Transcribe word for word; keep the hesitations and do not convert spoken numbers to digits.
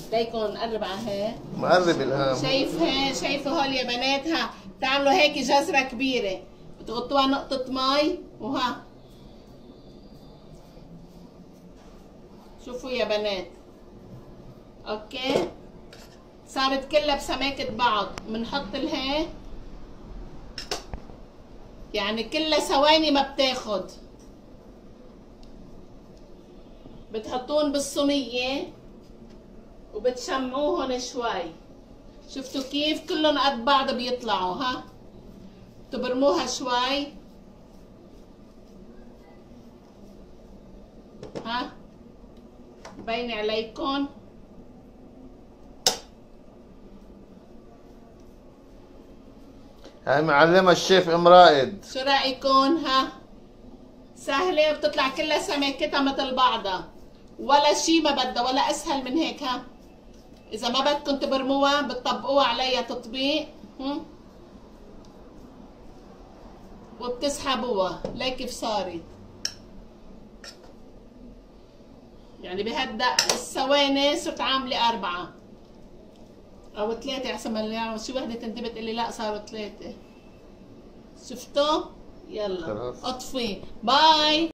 ليكن قرب على هيك. مقرب الهام. شايف هي شايفوا هول يا بنات؟ ها بتعملوا هيك جزرة كبيرة، بتغطوها نقطة مي وها شوفوا يا بنات. اوكي صارت كلها بسماكة بعض. بنحط الهي يعني كلها ثواني ما بتاخد. بتحطون بالصينية وبتشمعوهن شوي. شفتوا كيف كلهم قد بعض بيطلعوا؟ ها تبرموها شوي. ها بين عليكم. هاي معلمة الشيف ام رائد. شو رايكم؟ ها سهله وبتطلع كلها سماكتها مثل بعضها، ولا شيء ما بدها ولا اسهل من هيك. ها اذا ما بدكم تبرموها بتطبقوها عليها تطبيق وبتسحبوها. ليك كيف صارت يعني بهالدق الثواني. صرت عامله اربعه او ثلاثه احسن ما شي وحده تنتبه تقول لي لا صاروا ثلاثه. شفتوا؟ يلا اطفي. باي.